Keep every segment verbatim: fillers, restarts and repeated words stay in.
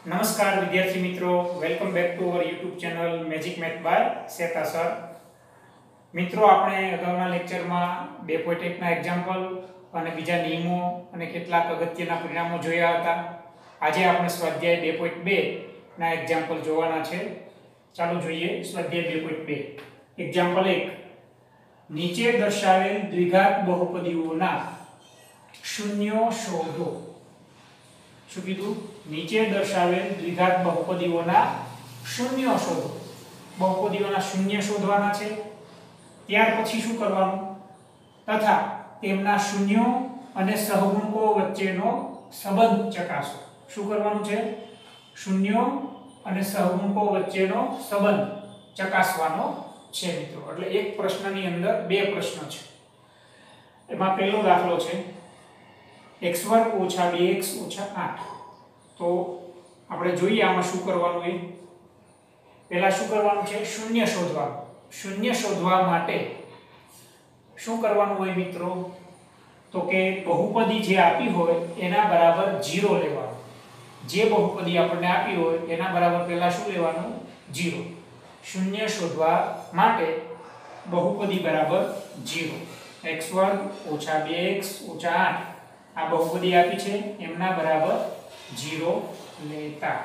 નમસ્કાર વિદ્યાર્થી મિત્રો, welcome back to our YouTube channel magic math by સેન્ટાસર. મિત્રો, આપણે અગાઉના લેક્ચરમાં બે પોઈન્ટ એક ના એક્ઝામ્પલ અને બીજા નિયમો અને કેટલાક અગત્યના પરિણામો જોયા હતા. આજે આપણે સ્વાધ્યાય બે પોઈન્ટ બે ના એક્ઝામ્પલ જોવાના છે. ચાલો જોઈએ સ્વાધ્યાય બે પોઈન્ટ બે. એક્ઝામ્પલ એક. નીચે દર્શાવેલ દ્વિઘાત બહુપદીઓના શૂન્યો શોધો. શું કીધું? નીચે દર્શાવેલ દ્વિઘાત બહુપદીઓના શૂન્યો શોધો. બહુપદીઓના શૂન્ય શોધવાના છે. ત્યાર પછી શું કરવાનું? તથા તેમના શૂન્યો અને સહગુણકો વચ્ચેનો સંબંધ ચકાસો. શું કરવાનું છે? શૂન્યો અને સહગુણકો વચ્ચેનો સંબંધ ચકાસવાનો છે મિત્રો. એટલે એક પ્રશ્નની અંદર બે પ્રશ્નો છે. એમાં પહેલો દાખલો છે x વર્ગ ઓછા બે x ઓછા આઠ. તો આપણે જોઈએ આમાં શું કરવાનું. એ પહેલા શું કરવાનું છે? શૂન્ય શોધવાનું. શૂન્ય શોધવા માટે શું કરવાનું હોય મિત્રો? તો કે બહુપદી જે આપી હોય એના બરાબર ઝીરો લેવાનું. જે બહુપદી આપણને આપી હોય એના બરાબર પહેલા શું લેવાનું? ઝીરો. શૂન્ય શોધવા માટે બહુપદી બરાબર ઝીરો. x વર્ગ ઓછા બે x ઓછા આઠ આ બહુપદી આપી છે, એમના બરાબર ઝીરો લેતા.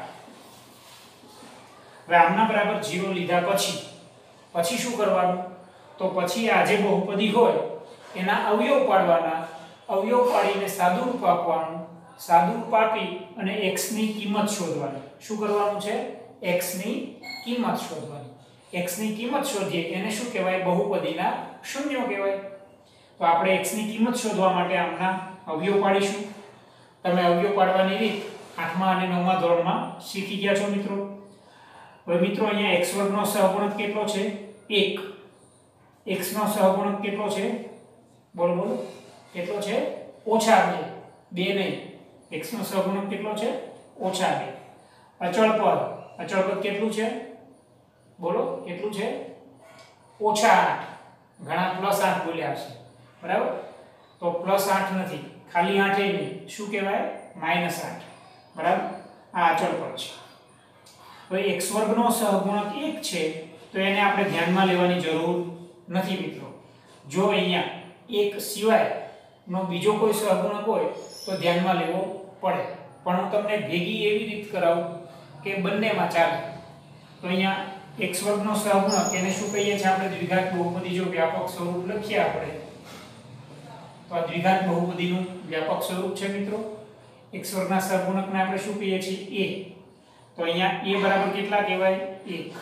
હવે આમના બરાબર ઝીરો લીધા પછી પછી શું કરવાનું? તો પછી આ જે બહુપદી હોય એના અવયવ પાડવાના. અવયવ પાડીને સાદુરૂપ આપવાનું. સાદુરૂપ આપી અને x ની કિંમત શોધવાની. શું કરવાનું છે? x ની કિંમત શોધવાની. x ની કિંમત શોધીએ એને શું કહેવાય? બહુપદીના શૂન્યો કહેવાય. તો આપણે x ની કિંમત શોધવા માટે આમના અવયવ પાડીશું. તમે અવયવ પાડવાની રીત આઠમા અને નવમા ધોરણમાં શીખી ગયા છો મિત્રો. હવે મિત્રો અહીંયા x વર્ગ નો સહગુણક કેટલો છે? એક. x નો સહગુણક કેટલો છે? બોલો બોલો. કેટલો છે? ઓછા બે. બે નહીં. x નો સહગુણક કેટલો છે? ઓછા બે. અચળ પદ. અચળ પદ કેટલું છે? બોલો કેટલું છે? ઓછા આઠ. ઘણા પ્લસ આઠ બોલ્યા છે, બરાબર? તો પ્લસ આઠ નથી, ખાલી આઠ એ નહીં. શું કહેવાય? માઈનસ આઠ. બરાબર? આ અચળ પદ છે. હવે x વર્ગ નો સહગુણક એક છે તો એને આપણે ધ્યાનમાં લેવાની જરૂર નથી મિત્રો. જો અહીંયા એક સિવાય નો બીજો કોઈ સહગુણક હોય તો ધ્યાનમાં લેવો પડે. પણ હું તમને ભેગી એવી રીત કરાવું કે બંનેમાં ચાલે. તો અહીંયા x વર્ગ નો સહગુણક એને શું કહીએ છીએ આપણે? દ્વિઘાત બહુપદી. જો વ્યાપક સ્વરૂપ લખીએ આપણે તો આ દ્વિઘાત બહુપદીનું વ્યાપક સ્વરૂપ છે મિત્રો. x વર્ગના સહગુણકને આપણે શું કહીએ છીએ? a. તો અહીંયા a બરાબર કેટલા કહેવાય? એક.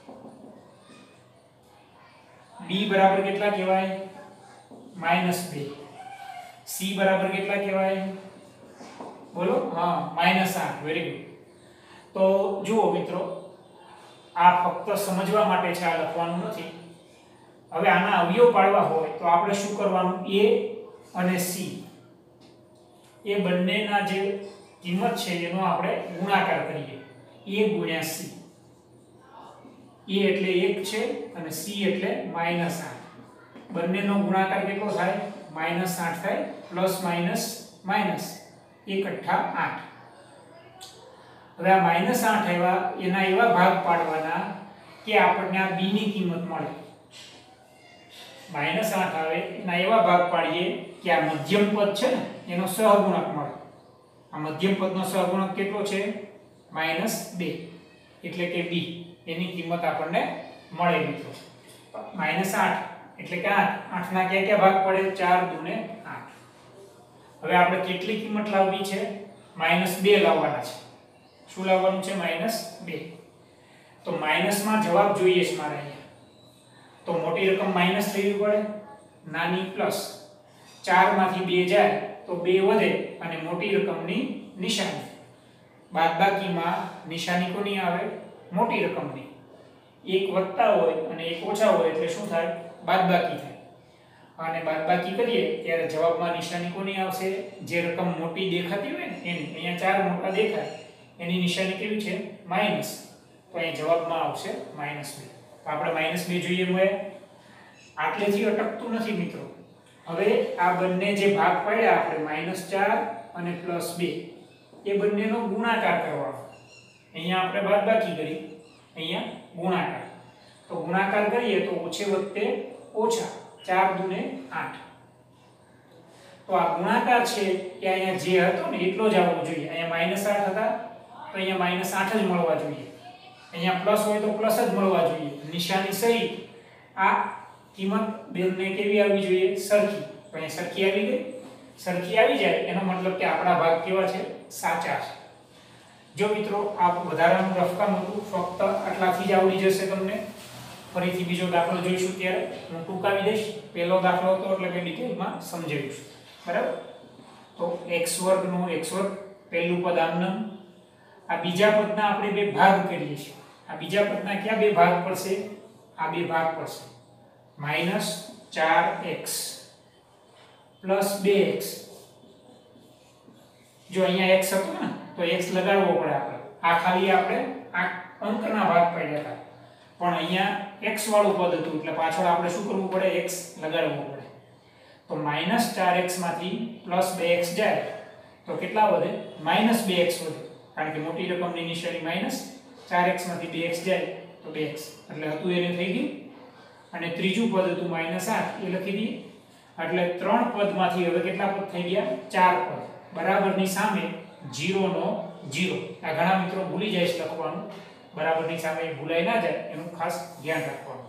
b બરાબર કેટલા કહેવાય? માઈનસ બે. c બરાબર કેટલા કહેવાય? બોલો. હા, માઈનસ આઠ. Very good. તો જુઓ મિત્રો, આ ફક્ત સમજવા માટે છે, આ લખવાનું નથી. હવે આના અવયવ પાડવા હોય તો આપણે શું કરવાનું? a અને c એ બંનેના જે કિંમત છે એનો આપણે ગુણાકાર કરીએ. a ગુણ્યા c. a એટલે એક છે અને c એટલે માઈનસ આઠ. બંનેનો ગુણાકાર કેટલો થાય? માઈનસ આઠ થાય. પ્લસ માઈનસ માઈનસ એક અઠ્ઠા આઠ. હવે આ માઈનસ આઠ આવ્યા, એના એવા ભાગ પાડવાના કે આપણને આ b ની કિંમત મળે. માઈનસ આઠ આવે એના એવા ભાગ પાડીએ કે આ મધ્યમ પદ છે ને એનો સહગુણક મળે. આ મધ્યમ પદનો સહગુણક કેટલો છે? માઈનસ બે. એટલે કે b. એની કિંમત આપણને મળે મિત્રો. માઈનસ આઠ એટલે કે આઠ. આઠ ના કયા કયા ભાગ પડે? ચાર દુને આઠ. હવે આપણે કેટલી કિંમત લાવવી છે? માઈનસ બે લાવવાના છે. શું લાવવાનું છે? માઈનસ બે. તો માઈનસ માં જવાબ જોઈએ છે મારે અહીંયા. તો મોટી રકમ માઈનસ લેવી પડે, નાની પ્લસ. ચાર માંથી બે જાય તો બે વધે અને મોટી રકમની નિશાની. બાદબાકીમાં નિશાની કોની આવે? મોટી રકમની. એક વધતા હોય અને એક ઓછા હોય એટલે શું થાય? બાદબાકી થાય. અને બાદબાકી કરીએ ત્યારે જવાબમાં નિશાની કોની આવશે? જે રકમ મોટી દેખાતી હોય ને એની. અહીંયા ચાર મોટા દેખાય, એની નિશાની કેવી છે? માઈનસ. તો અહીં જવાબમાં આવશે માઈનસ બે. તો આપણે માઈનસ બે જોઈએ મળે. આટલેથી અટકતું નથી મિત્રો. હવે આ બંને જે ભાગ પાડ્યા આપણે માઈનસ ચાર અને પ્લસ બે, એ બંનેનો ગુણાકાર કરવાનો. અહીંયા આપણે બાદબાકી કરી, અહીંયા ગુણાકાર. તો ગુણાકાર કરીએ તો ઓછે વત્તે ઓછા, ચાર દુ ને આઠ. તો આ ગુણાકાર છે એ અહીંયા જે હતો ને એટલો જ આવવો જોઈએ. અહીંયા માઈનસ આઠ હતા તો અહીંયા માઈનસ આઠ જ મળવા જોઈએ. અહીંયા પ્લસ હોય તો પ્લસ જ મળવા જોઈએ. નિશાની સહિત આ કિંમત બેને કેવી આવવી જોઈએ? સરખી. તો અહીંયા સરખી આવી ગઈ. સરખી આવી જાય એનો મતલબ કે આપણા ભાગ કેવા છે? સાચા છે. જો મિત્રો આ વધારાનું રફકામ હતું, ફક્ત આટલાથી જ આવડી જશે તમને. ફરીથી બીજો દાખલો જોઈશું ત્યારે હું ટૂંકાવી દઈશ. પહેલો દાખલો હતો એટલે કે ડિટેલમાં સમજાવીશ. બરાબર? તો x વર્ગ નો x વર્ગ પહેલું પદ આમનામ. આ બીજા પદના આપણે બે ભાગ કરીએ છીએ. આ બીજા પદના કયા બે ભાગ પડશે? આ બે ભાગ પડશે. માઈનસ ચાર એક્સ પ્લસ બે એક્સ. જો અહીંયા x હતો ને તો x લગાડવો પડે આપણે. આ ખાલી આપણે આ અંકના ભાગ પડ્યા હતા. પણ અહીંયા x વાળું પદ હતું એટલે પાછળ આપણે શું કરવું પડે? x લગાડવો પડે. તો માઈનસ ચાર એક્સ માંથી પ્લસ બે એક્સ જાય તો કેટલા વધે? માઈનસ બે એક્સ વધે. કારણ કે મોટી રકમની નિશાની માઈનસ, ચાર એક્સ માંથી બે એક્સ જાય તો બે એક્સ. એટલે હતું એને થઈ ગયું. અને ત્રીજું પદ હતું માઈનસ આઠ, એ લખી દઈએ. એટલે ત્રણ પદમાંથી હવે કેટલા પદ થઈ ગયા? ચાર પદ. બરાબરની સામે ઝીરો નો ઝીરો. આ ઘણા મિત્રો ભૂલી જાય છે લખવાનું. બરાબરની સામે ભૂલાઈ ના જાય એનું ખાસ ધ્યાન રાખવાનું.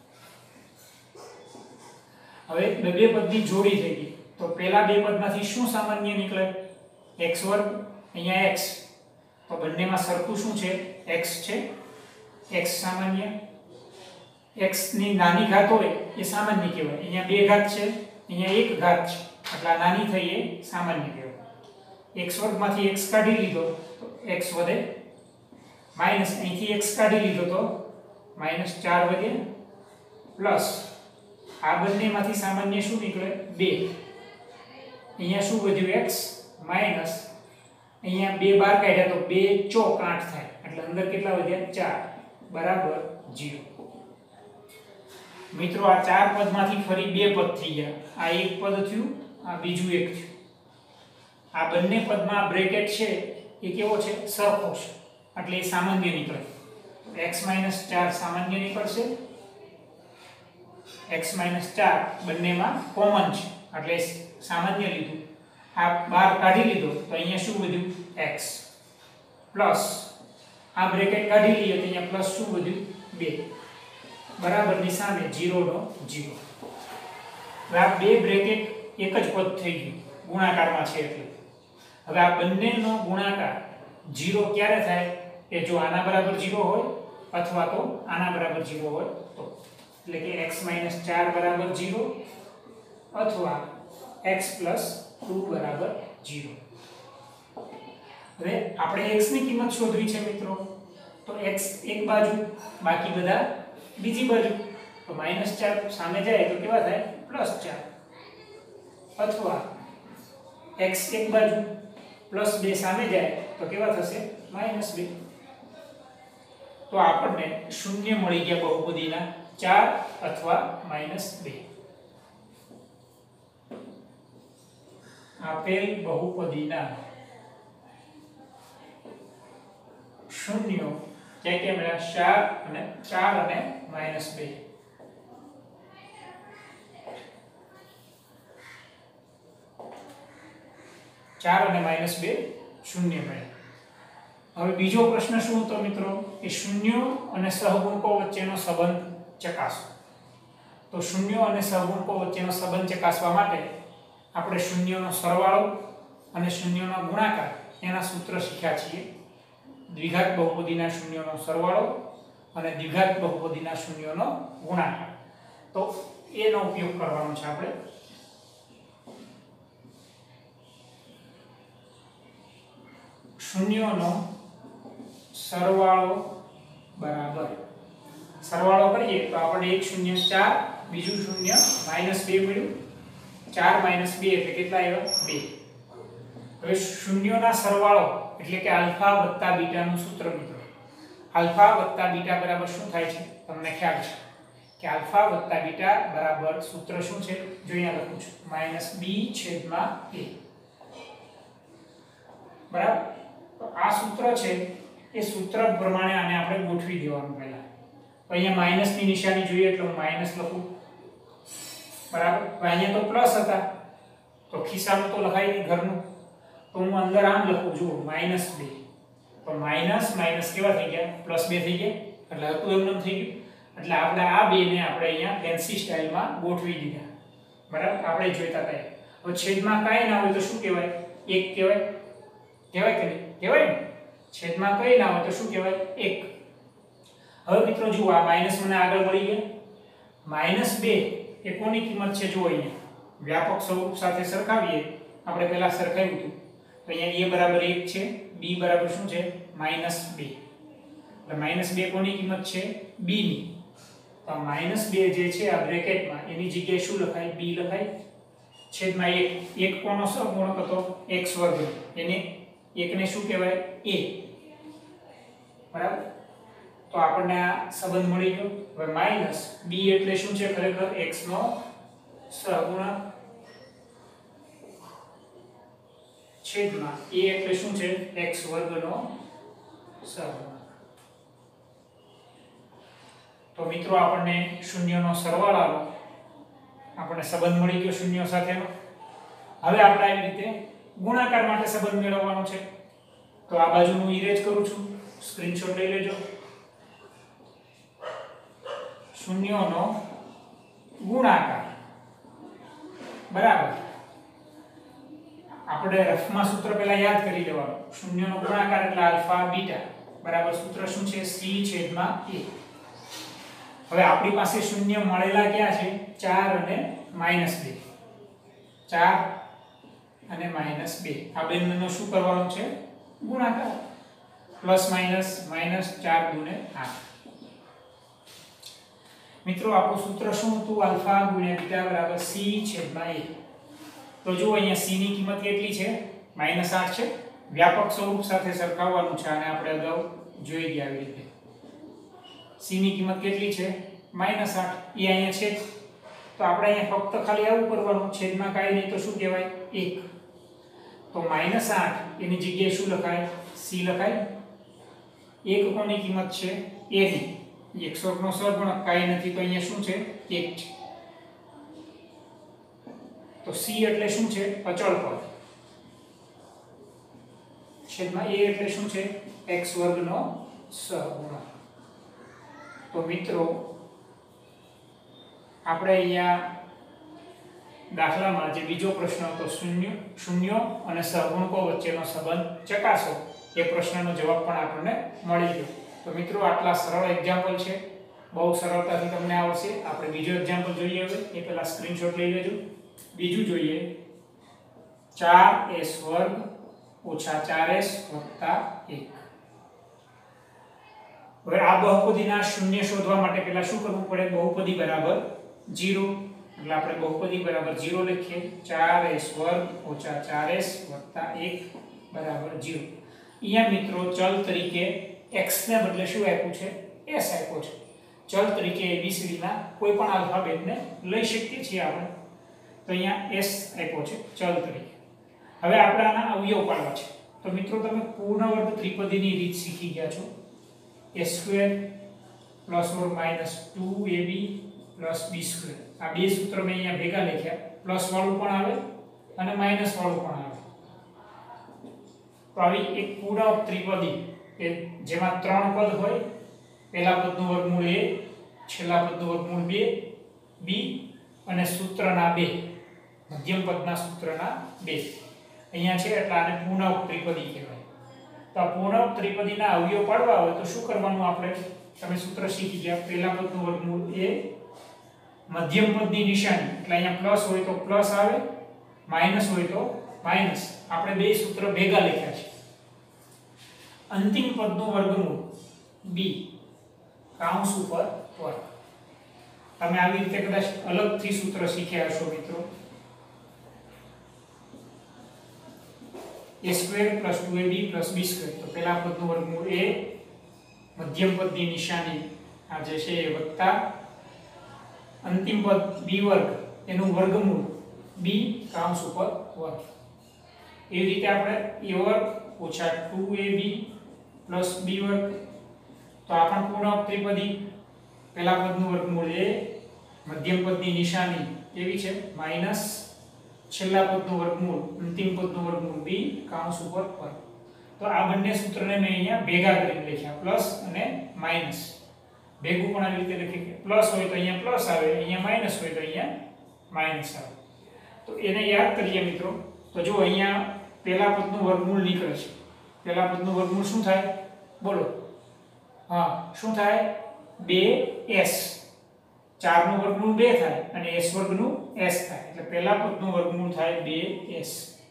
હવે બે બે પદની જોડી થઈ ગઈ. તો પહેલા બે પદમાંથી શું સામાન્ય નીકળે? x વર્ગ, અહીંયા x. તો બંનેમાં સરખું શું છે? x છે. x સામાન્ય. x ની નાની ઘાત હોય એ સામાન્ય કહેવાય. અહીંયા બે ઘાત છે, અહીંયા એક ઘાત છે. એટલે આ નાની થઈ એ સામાન્ય કહેવાય. x વર્ગમાંથી x કાઢી લીધો તો x વધે. માઈનસ અહીંથી x કાઢી લીધો તો માઈનસ ચાર વધે. પ્લસ આ બંનેમાંથી સામાન્ય શું નીકળે? બે. અહીંયા શું વધ્યું? x માઈનસ અહીંયા બે બાર કાઢ્યા તો બે ચોક આઠ થાય. એટલે અંદર કેટલા વધ્યા? ચાર બરાબર ઝીરો. મિત્રો આ ચાર પદમાંથી ફરી બે પદ થઈ ગયા. આ એક પદ થયું, આ બીજું એક થયું. આ બંને પદમાં બ્રેકેટ છે એ કેવો છે? સરખો છે. એટલે એ સામાન્ય નીકળે. x - ચાર સામાન્ય નીકળશે. x - ચાર બંનેમાં કોમન છે એટલે સામાન્ય લીધું. આ બાર કાઢી લીધો તો અહીંયા શું વધ્યું? x પ્લસ આ બ્રેકેટ કાઢી લઈએ તો અહીંયા પ્લસ શું વધ્યું? બે. બરાબરની સામે ઝીરો નો ઝીરો. હવે આ બે બ્રેકેટ એક જ પદ થઈ ગયું, ગુણાકારમાં છે એટલે. હવે આ બંનેનો ગુણાકાર ઝીરો ક્યારે થાય? કે જો આના બરાબર ઝીરો હોય અથવા તો આના બરાબર ઝીરો હોય તો. એટલે કે x - ચાર બરાબર ઝીરો અથવા x + ટુ બરાબર ઝીરો. હવે આપણે x ની કિંમત શોધવી છે મિત્રો. તો x એક બાજુ, બાકી બધા બીજી બાજુ. તો -ચાર સામે જાય તો કેવા થાય? પ્લસ ચાર. અથવા x એક બાજુ પ્લસ બે સામે જાય તો કેવા થશે? માઈનસ બે. તો આપણને શૂન્ય મળી ગયા બહુપદીના ચાર અથવા માઈનસ બે. આપેલ બહુપદીના શૂન્યો ક્યાં ક્યાં મળ્યા? ચાર અને ચાર અને માઈનસ બે. ચાર અને માઈનસ બે શૂન્ય મળ્યા. હવે બીજો પ્રશ્ન શું હતો મિત્રો? કે શૂન્યો અને સહગુણકો વચ્ચેનો સંબંધ ચકાસો. તો શૂન્યો અને સહગુણકો વચ્ચેનો સંબંધ ચકાસવા માટે આપણે શૂન્યોનો સરવાળો અને શૂન્યોનો ગુણાકાર એના સૂત્ર શીખ્યા છીએ. દ્વિઘાત બહુપદીના શૂન્યોનો સરવાળો અને દ્વિઘાત બહુપદીના શૂન્યોનો ગુણાકાર. તો એનો ઉપયોગ કરવાનો છે આપણે. શૂન્યોનો સરવાળો બરાબર, સરવાળો કરીએ તો આપણે એક શૂન્ય ચાર, બીજું શૂન્ય માઈનસ બે મળ્યું. ચાર માઈનસ બે એટલે કેટલા આવ્યા? બે. હવે શૂન્યોના સરવાળો એટલે કે આલ્ફા વત્તા બીટાનું સૂત્ર મિત્રો. આલ્ફા વત્તા બીટા બરાબર શું થાય છે? તમને ખ્યાલ છે કે આલ્ફા વત્તા બીટા બરાબર સૂત્ર શું છે? જો અહીંયા લખું છું માઈનસ બી છેદમાં એ. બરાબર? તો આ સૂત્ર છે એ સૂત્ર પ્રમાણે આને આપણે ગોઠવી દેવાનું પહેલા. તો અહીંયા માઈનસ ની નિશાની જોઈએ એટલે હું માઈનસ લખું, બરાબર. અહીંયા તો પ્લસ હતા તો ખિસ્સાનું તો લખાય નહીં ઘરનું, તો હું અંદર આમ લખું, જુઓ માઈનસ બે. તો માઈનસ માઈનસ કેવા થઈ ગયા? પ્લસ બે થઈ ગયા, એટલે હતું એમ થઈ ગયું. એટલે આપણે આ બે ને આપણે અહીંયા ફેન્સી સ્ટાઇલમાં ગોઠવી દીધા, બરાબર. આપણે જોઈતા કયા. હવે છેદમાં કાંઈ ના હોય તો શું કહેવાય? એક કહેવાય, કહેવાય કે નહીં? કહેવાય ને. છેદમાં કંઈ ના હોય તો શું કહેવાય? એક. હવે મિત્રો જુઓ, આ માઈનસ મને આગળ મળી ગયા. માઈનસ બે એ કોની કિંમત છે? જુઓ અહીંયા વ્યાપક સ્વરૂપ સાથે સરખાવીએ, આપણે પહેલા સરખાવ્યું હતું. તો અહીંયા a બરાબર એક છે, b બરાબર શું છે? માઈનસ બે. એટલે માઈનસ બે કોની કિંમત છે? b ની. તો માઈનસ બે જે છે આ બ્રેકેટમાં, એની જગ્યાએ શું લખાય? b લખાય. છેદમાં એક. એક કોનો સહગુણક હતો? x વર્ગ. એને એકને શું કહેવાય? a, બરાબર. તો આપણને આ સંબંધ મળી ગયો. હવે માઈનસ b એટલે શું છે? ખરેખર x નો સહગુણક, છેદમાં a એટલે શું છે? x વર્ગનો સહગુણક. તો મિત્રો આપણને શૂન્યનો સરવાળાનો આપણને સંબંધ મળી ગયો શૂન્યો સાથેનો. હવે આપણે આવી રીતે ગુણાકાર માટે સંબંધ મેળવવાનો છે. તો આ બાજુનું ઇરેજ કરું છું, સ્ક્રીનશોટ લઈ લેજો. શૂન્યોનો ગુણાકાર, બરાબર. આપણે રફમાં સૂત્ર પહેલા યાદ કરી લેવાનું. શૂન્યનો ગુણાકાર એટલે આલ્ફા બીટા, બરાબર. સૂત્ર શું છે? c છેદમાં a. હવે આપણી પાસે શૂન્ય મળેલા ક્યાં છે? ચાર અને માઈનસ બે. ચાર અને માઈનસ બે, આ બંનેનો શું કરવાનો છે? ગુણાકાર. પ્લસ માઈનસ માઈનસ, ચાર દુ ને આઠ. મિત્રો આપણું સૂત્ર શું હતું? આલ્ફા ગુણ્યા બીટા બરાબર c છેદમાં a. તો જુઓ અહીંયા c ની કિંમત કેટલી છે? માઈનસ આઠ છે. વ્યાપક સ્વરૂપ સાથે સરખાવવાનું છે, અને આપણે અગાઉ જોઈ ગયા આવી રીતે. c ની કિંમત કેટલી છે? માઈનસ આઠ. એ અહીંયા છે, તો આપણે અહીંયા ફક્ત ખાલી આવું કરવાનું, છેદમાં કાંઈ નહીં તો શું કહેવાય? એક. તો માઈનસ આઠ એની જગ્યાએ શું લખાય? c લખાય. એક કોની કિંમત છે? a ની. એકસો નો સહગુણક કાંઈ નથી, તો અહીંયા શું છે? એક છે. તો c એટલે શું છે? અચળ પદ. છેદમાં a એટલે શું છે? x વર્ગનો સહગુણક. તો મિત્રો આપણે અહીંયા દાખલામાં જે બીજો પ્રશ્ન હતો, શૂન્ય શૂન્યો અને સહગુણકો વચ્ચેનો સંબંધ ચકાસો, એ પ્રશ્નનો જવાબ પણ આપણને મળી ગયો. તો મિત્રો આટલા સરળ એક્ઝામ્પલ છે, બહુ સરળતાથી તમને આવશે. આપણે બીજો એક્ઝામ્પલ જોઈએ. હવે એ પહેલા સ્ક્રીનશોટ લઈ લેજો. બીજું જોઈએ, ચાર s વર્ગ ઓછા ચાર s વત્તા એક. હવે આ બહુપદીના શૂન્ય શોધવા માટે પહેલા શું કરવું પડે? બહુપદી બરાબર ઝીરો. એટલે આપણે બહુપદી બરાબર ઝીરો લખીએ. ચાર s વર્ગ ઓછા ચાર s વત્તા એક બરાબર ઝીરો. અહીંયા મિત્રો ચલ તરીકે x ને બદલે શું આપ્યું છે? s આપ્યો છે. ચલ તરીકે abcd ના કોઈ પણ આલ્ફાબેટને લઈ શકીએ છીએ આપણે. તો અહીંયા s આપ્યો છે ચલ તરીકે. હવે આપણે આના અવયવ પાડવા છે. તો મિત્રો તમે પૂર્ણવર્ગ ત્રિપદીની રીત શીખી ગયા છો. a square plus or minus two a b plus b square. આ બે સૂત્ર મેં અહીંયા ભેગા લખ્યા. પ્લસ વાળું પણ આવે અને માઈનસ વાળું પણ આવે. તો આવી એક પૂર્ણ ત્રિપદી કે જેમાં ત્રણ પદ હોય, પહેલા પદનું વર્ગમૂળ a, છેલ્લા પદનું વર્ગમૂળ બે, b અને સૂત્રના બે, મધ્યમ પદના સૂત્રના બે અહીંયા છે, એટલે આને પૂર્ણ ત્રિપદી કહેવાય. તો આ પૂર્ણ ત્રિપદીના અવયવ પાડવા હોય તો શું કરવાનું? આપણે તમે સૂત્ર શીખી ગયા. પહેલા પદનું વર્ગમૂળ a, મધ્યમ પદની નિશાની એટલે અહીંયા પ્લસ હોય તો પ્લસ આવે, માઈનસ હોય તો માઈનસ. આપણે બે સૂત્ર ભેગા લખ્યા છે. અંતિમ પદનું વર્ગમૂળ b કાઉન્સ ઉપર વર્ગ. તમે આવી રીતે કદાચ અલગથી સૂત્ર શીખ્યા હશો મિત્રો. a square plus two a b plus b square. તો પહેલા પદનું વર્ગમૂળ a, મધ્યમ પદની નિશાની આ જે છે એ વત્તા અંતિમ પદ b વર્ગ એનું વર્ગમૂળ b કાઉન્સ ઉપર વર્ગ. એવી રીતે આપણે a વર્ગ ઓછા two a b plus B વર્ગ. તો આ પણ પૂર્ણાંક ત્રિપદી. પહેલા પદનું વર્ગમૂળ એ, મધ્યમ પદની નિશાની કેવી છે માઈનસ, છેલ્લા પદનું વર્ગમૂળ અંતિમ પદનું વર્ગમૂળ બી કૌંસ ઉપર પર. તો આ બંને સૂત્રને મેં અહીંયા ભેગા કરીને લખ્યા, પ્લસ અને માઈનસ. ભેગું પણ આવી રીતે લખી કે પ્લસ હોય તો અહીંયા પ્લસ આવે, અહીંયા માઈનસ હોય તો અહીંયા માઈનસ આવે. તો એને યાદ કરીએ મિત્રો. તો જો અહીંયા પહેલા પદનું વર્ગમૂળ નીકળે છે. પહેલા પદનું વર્ગમૂળ શું થાય બોલો? હા, શું થાય? બે એસ. ચાર નું વર્ગમૂળ બે થાય અને s વર્ગનું s થાય. એટલે પહેલા પદનું વર્ગમૂળ થાય બે એસ.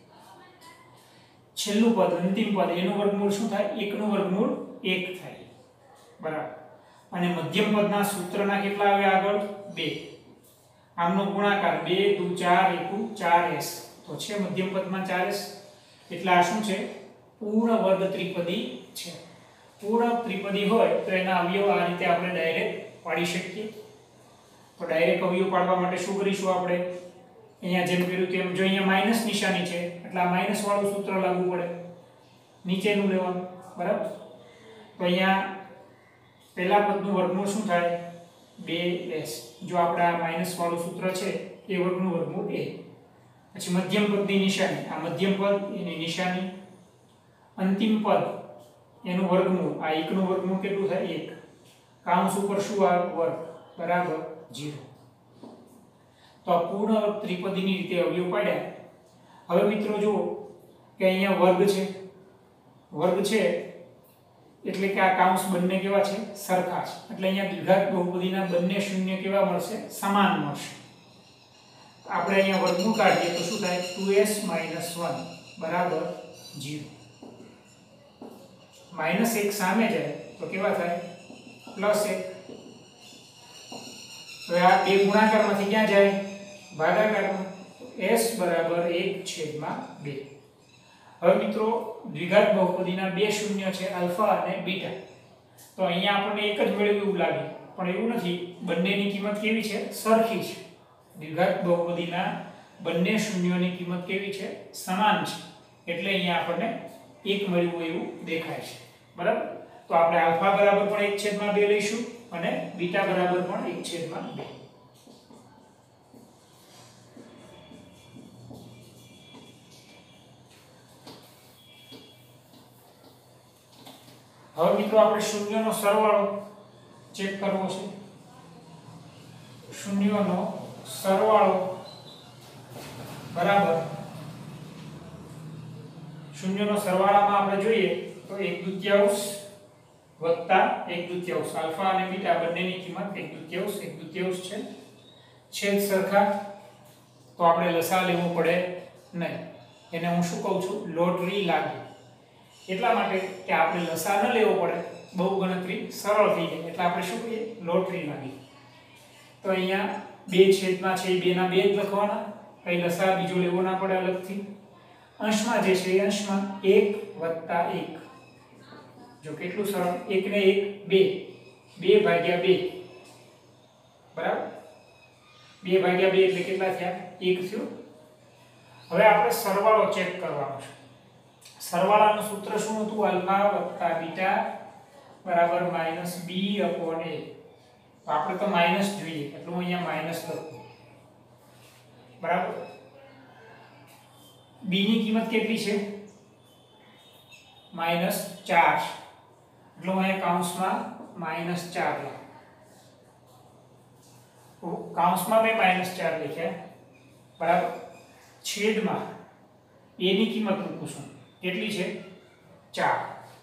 છેલ્લું પદ અંતિમ પદ એનું વર્ગમૂળ શું થાય? એક નું વર્ગમૂળ એક થાય. બરાબર. અને મધ્યમ પદના સૂત્રના કેટલા આવે આગળ? બે. આમનો ગુણાકાર બે દુ ચાર એકુ ચાર એસ. તો છે મધ્યમ પદમાં ચાર એસ. એટલે આ શું છે? પૂર્ણ વર્ગ ત્રિપદી છે. પૂર્ણ ત્રિપદી હોય તો એના અવયવ આ રીતે આપણે ડાયરેક્ટ પાડી શકીએ. તો ડાયરેક્ટ અવયવ પાડવા માટે શું કરીશું આપણે? અહીંયા જેમ કર્યું તેમ, જો અહીંયા માઈનસ નિશાની છે એટલે આ માઈનસ વાળું સૂત્ર લાગુ પડે, નીચેનું લેવાનું. બરાબર. તો અહીંયા પહેલા પદનું વર્ગમૂળ શું થાય? બે એસ. જો આપણે આ માઈનસ વાળું સૂત્ર છે એ વર્ગનું વર્ગમૂળ એ. પછી મધ્યમ પદની નિશાની, આ મધ્યમ પદ એની નિશાની, અંતિમ પદ એનું વર્ગમૂળ, આ એક નું વર્ગમૂળ કેટલું થાય? એક. કૌંસ ઉપર શું આવે? વર્ગ બરાબર ઝીરો. તો આ પૂર્ણ વર્ગ ત્રિપદીની રીતે અવયવ પાડ્યા. હવે મિત્રો જુઓ કે અહીંયા વર્ગ છે. વર્ગ છે એટલે કે આ કૌંસ બંને કેવા છે? સરખા છે. એટલે અહીંયા દ્વિઘાત બહુપદીના બંને શૂન્ય કેવા મળશે? સમાન મળશે. આપણે અહીંયા વર્ગમૂળ કાઢીએ તો શું થાય? ટુ એસ માઈનસ વન બરાબર ઝીરો. માઈનસ એક સામે જાય તો કેવા થાય? પ્લસ એક. તો આ બે ગુણાકારમાંથી ક્યાં જાય? ભાગાકારમાં. s બરાબર એક છેદમાં બે. હવે મિત્રો દ્વિઘાત બહુપદીના બે શૂન્ય છે, આલ્ફા અને બીટા. તો અહીંયા આપણને એક જ મળ્યું એવું લાગે, પણ એવું નથી. બંનેની કિંમત કેવી છે? સરખી છે. દ્વિઘાત બહુપદીના બંને શૂન્યોની કિંમત કેવી છે? સમાન છે. એટલે અહીંયા આપણને એક મળ્યું એવું દેખાય છે. બરાબર. તો આપણે આલ્ફા બરાબર પણ એક છેદમાં બે લઈશું અને બીટા બરાબર પણ એક છેદમાં બે. હવે મિત્રો આપણે શૂન્યનો સરવાળો ચેક કરવો છે. શૂન્યનો સરવાળો બરાબર, શૂન્યનો સરવાળામાં આપણે જોઈએ તો એક દૂતીયાંશ વત્તા એક દૂતીયાંશ, આલ્ફા અને બીટા બંનેની કિંમત એક દૂતીયાંશ એક દૂતીયાંશ છે. છેદ સરખા તો આપણે લસા લેવો પડે નહીં. એને હું શું કહું છું? લોટરી લાગે. એટલા માટે કે આપણે લસા ન લેવો પડે, બહુ ગણતરી સરળ થઈ જાય. એટલે આપણે શું કહીએ? લોટરી લાગી. તો અહીંયા બે છેદમાં છે એ બે ના બે જ લખવાના, કઈ લસા બીજો લેવો ના પડે અલગથી. અંશમાં જે છે એ અંશમાં એક વત્તા એક. જો કેટલું સરળ, એક ને એક બે, બે ભાગ્યા બે બરાબર. બે ભાગ્યા બે એટલે કેટલા થયા? એક થયું. હવે આપણે સરવાળો ચેક કરવાનો છે. સરવાળાનું સૂત્ર શું હતું? આલ્ફા વત્તા બીટા બરાબર માઈનસ બી અપોન એ. તો આપણે તો માઈનસ જોઈએ એટલે હું અહીંયા માઈનસ લખું. બરાબર. બી ની કિંમત કેટલી છે? માઈનસ ચાર. એટલે હું અહીંયા કૌંસમાં માઈનસ ચાર લખું. કૌંસમાં મેં માઈનસ ચાર લખ્યા. બરાબર. છેદમાં એ ની કિંમત મૂકું છું. કેટલી છે? ચાર.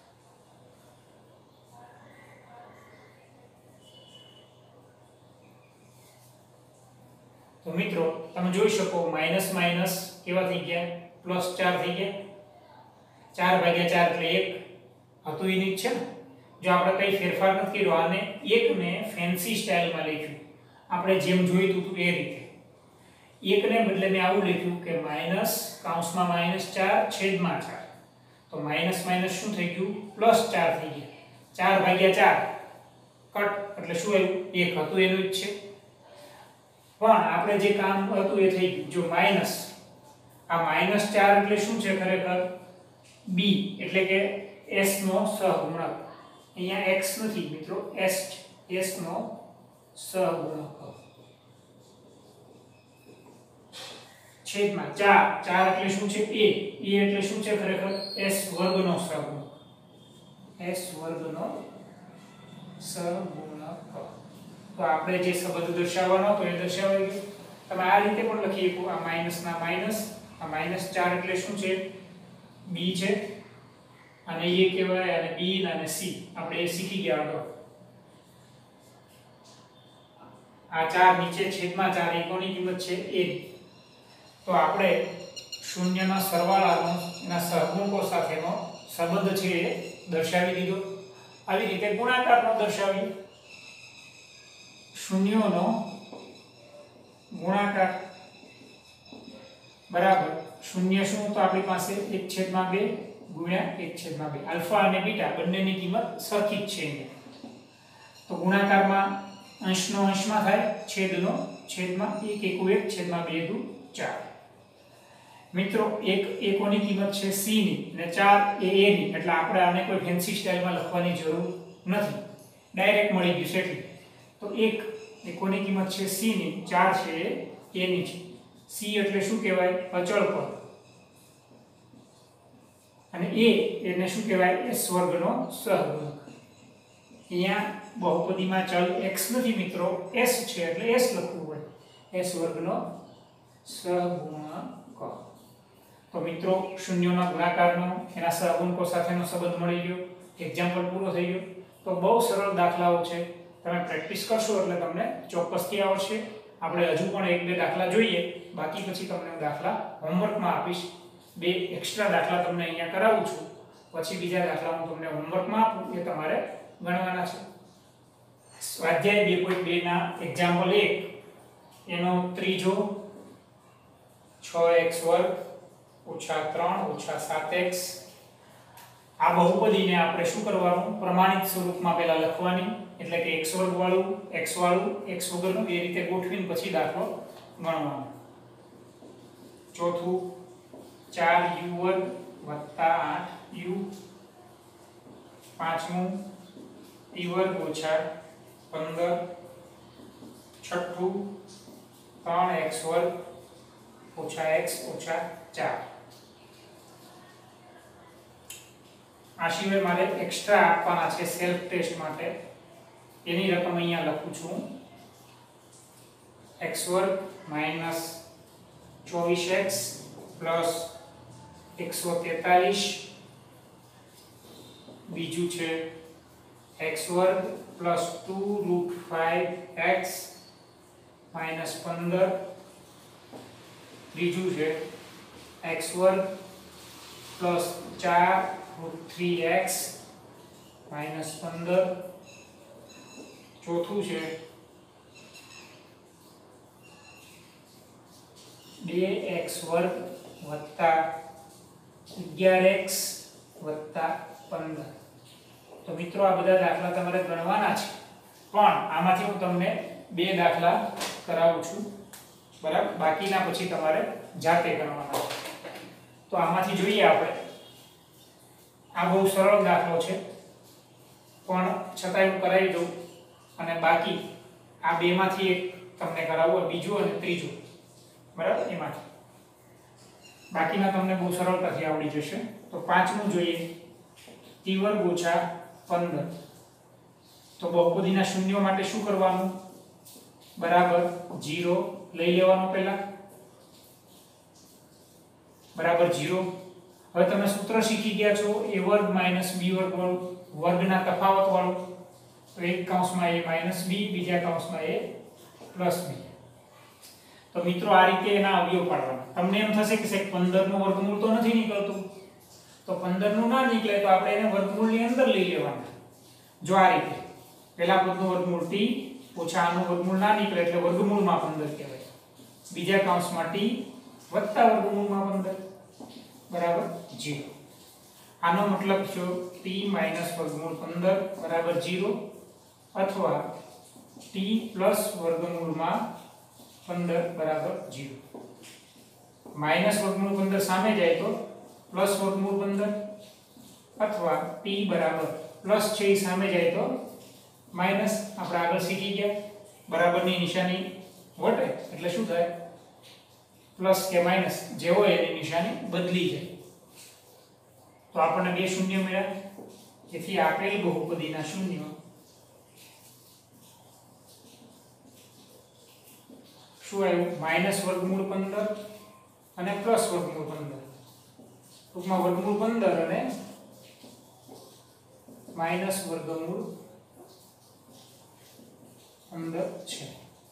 તો મિત્રો તમે જોઈ શકો માઈનસ માઈનસ કેવા થઈ ગયા? પ્લસ ચાર થઈ ગયા. ચાર ભાગ્યા ચાર એટલે એક હતું યુનિટ છે ને. જો આપણે કઈ ફેરફાર નથી કર્યો, આને એક ને ફેન્સી સ્ટાઇલમાં લખ્યું આપણે જેમ જોઈતું હતું એ રીતે. એક ને બદલે મેં આવું લખ્યું કે માઈનસ કૌંસમાં માઈનસ ચાર છેદમાં ચાર. તો માઈનસ માઈનસ શું થઈ ગયું? પ્લસ ચાર થઈ ગયા. ચાર ભાગ્યા ચાર કટ એટલે શું આવ્યું? એક હતું એનું જ છે. પણ આપણે જે કામ હતું એ થઈ ગયું. જો માઈનસ, આ માઈનસ ચાર એટલે શું છે ખરેખર? બી એટલે કે s નો સહગુણક, અહીંયા x નથી મિત્રો, s s નો સહગુણક છેદમાં ચાર, ચાર એટલે શું છે? a, a એટલે શું છે ખરેખર? s વર્ગનો સહગુણક, s વર્ગનો સહગુણક. તો આપણે જે સંબંધ દર્શાવવાનો હતો એ દર્શાવાઈ ગયો. તમે આ રીતે પણ લખી શકો, આ માઈનસ ના માઈનસ, આ માઈનસ ચાર એટલે શું છે? b છે, અને એ કહેવાય, અને b અને c આપણે એ શીખી ગયા આગળ. આ ચાર નીચે છેદમાં ચાર, એ કોની કિંમત છે? a. તો આપણે શૂન્યના સરવાળાનો એના સહગુણકો સાથેનો સંબંધ છે એ દર્શાવી દીધો. આવી રીતે ગુણાકારનો દર્શાવી, શૂન્યોનો ગુણાકાર બરાબર શૂન્ય શું? તો આપણી પાસે એક છેદમાં બે ગુણ્યા એક છેદમાં બે. આલ્ફા અને બીટા બંનેની કિંમત સરખી જ છે. તો ગુણાકારમાં અંશનો અંશમાં થાય, છેદનો છેદમાં, એક એકુ એક છેદમાં બે દુ ચાર. મિત્રો એક એકોની કિંમત છે c ની અને ચાર એ a ની, એટલે આપણે આને કોઈ ફેન્સી સ્ટાઇલમાં લખવાની જરૂર નથી, ડાયરેક્ટ મળી ગયું છે. એટલે તો એક એકોની કિંમત છે c ની, ચાર છે એ a ની છે. c એટલે શું કહેવાય? અચળ પદ, અને a એને શું કહેવાય? s વર્ગનો સહગુણક. અહીંયા બહુપદીમાં ચલ x નથી મિત્રો, s છે, એટલે s લખવું પડે, s વર્ગનો સહગુણક. તો મિત્રો શૂન્યોના ગુણાકારનો એના સહગુણકો સાથેનો સંબંધ મળી ગયો, એક્ઝામ્પલ પૂરો થઈ ગયો. તો બહુ સરળ દાખલાઓ છે, તમે પ્રેક્ટિસ કરશો એટલે તમને ચોક્કસથી આવડશે. આપણે હજુ પણ એક બે દાખલા જોઈએ, બાકી પછી તમને દાખલા હોમવર્કમાં આપીશ. બે એક્સ્ટ્રા દાખલા તમને અહીંયા કરાવું છું, પછી બીજા દાખલા હું તમને હોમવર્કમાં આપું, એ તમારે ગણવાના છે. સ્વાધ્યાય બે પોઈન્ટ બે ના એક્ઝામ્પલ એક, એનો ત્રીજો છ એક્સ વર્ગ ઓછા ત્રણ ઓછા સાત એક્સ. આ બહુપદીને આપણે શું કરવાનું? પ્રમાણિત સ્વરૂપમાં પહેલા લખવાની, એટલે કે x વર્ગ વાળું, x વાળું, x વગરનું, એ રીતે ગોઠવીને પછી દાખલો ગણવાનો. ચોથું ચાર યુ વર્ગ વત્તા આઠ યુ. પાંચમું ટી વર્ગ ઓછા પંદર. છઠ્ઠું ત્રણ એક્સ વર્ગ ઓછા એક્સ ઓછા ચાર. આ સિવાય મારે એક્સ્ટ્રા આપવાના છે સેલ્ફ ટેસ્ટ માટે, એની રકમ અહીંયા લખું છું. x વર્ગ માઈનસ ચોવીસ એક્સ પ્લસ એકસો તેતાલીસ. બીજું છે x વર્ગ plus two root five X minus પંદર. ત્રીજું છે x વર્ગ પ્લસ ચાર રૂટ થ્રી એક્સ માઈનસ પંદર. ચોથું છે બે એક્સ વર્ગ વત્તા અગિયાર એક્સ વત્તા પંદર. તો મિત્રો આ બધા દાખલા તમારે ગણવાના છે, પણ આમાંથી હું તમને બે દાખલા કરાવું છું, બરાબર? બાકીના પછી તમારે જાતે ગણવાના છે. તો આમાંથી જોઈએ આપણે. આ બહુ સરળ દાખલો છે, પણ છતાંય હું કરાવી દઉં, અને બાકી આ બેમાંથી એક તમને કરાવું, બીજું અને ત્રીજું, બરાબર? એમાંથી બાકીના તમને બહુ સરળતાથી આવડી જશે. તો પાંચમું જોઈએ, ટી વર્ગ ઓછા પંદર. તો બહુપદીના શૂન્યો માટે શું કરવાનું? બરાબર ઝીરો લઈ લેવાનો પહેલા, બરાબર ઝીરો. હવે તમે સૂત્ર શીખી ગયા છો a વર્ગ માઈનસ b વર્ગ વાળું, વર્ગના તફાવત વાળું. તો એક કૌંસમાં a માઈનસ b, બીજા કૌંસમાં a પ્લસ b. તો મિત્રો આ રીતે એના અવયવ પાડવાના. તમને એમ થશે કે સાહેબ પંદર નું વર્ગમૂળ તો નથી નીકળતું, તો પંદર નું ના નીકળે તો આપણે એને વર્ગમૂળની અંદર લઈ લેવાના. જો આ રીતે પહેલા પદનું વર્ગમૂળ t ઓછા આનું વર્ગમૂળ ના નીકળે એટલે વર્ગમૂળમાં પંદર કહેવાય, બીજા કૌંસમાં t વત્તા વર્ગમૂળમાં પંદર બરાબર ઝીરો. આનો મતલબ છે t માઈનસ વર્ગમૂળ પંદર બરાબર ઝીરો, અથવા t પ્લસ વર્ગમૂળમાં પંદર બરાબર ઝીરો. માઈનસ વર્ગમૂળ પંદર સામે જાય તો પ્લસ વર્ગમૂળ પંદર, અથવા t બરાબર પ્લસ છે એ સામે જાય તો માઈનસ. આપણે આગળ શીખી ગયા બરાબરની નિશાની વટે એટલે શું થાય પ્લસ કે માઈનસ જે હોય એની નિશાની બદલી જાય. તો આપણને બે શૂન્ય મળ્યા. જેથી આપેલ બહુપદીના શૂન્ય શું આવ્યું માઈનસ વર્ગમૂળ પંદર અને પ્લસ વર્ગમૂળ પંદર. ટૂંકમાં વર્ગમૂળ પંદર અને માઈનસ વર્ગમૂળ પંદર છે.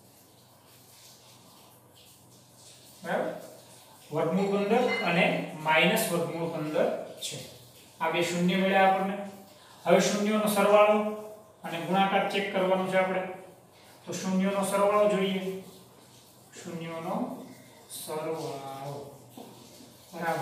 બરાબર વર્ગમૂળ પંદર અને માઈનસ વર્ગમૂળ પંદર છે. આ બે શૂન્ય મળ્યા આપણને. હવે શૂન્યોનો સરવાળો અને ગુણાકાર ચેક કરવાનો છે આપણે. તો શૂન્યોનો સરવાળો જોઈએ. શૂન્યોનો સરવાળો બરાબર